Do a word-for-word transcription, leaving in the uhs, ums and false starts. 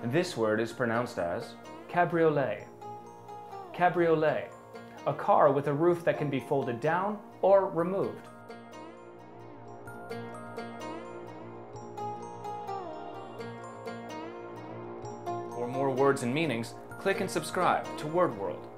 This word is pronounced as cabriolet. Cabriolet, a car with a roof that can be folded down or removed. For more words and meanings, click and subscribe to Word World.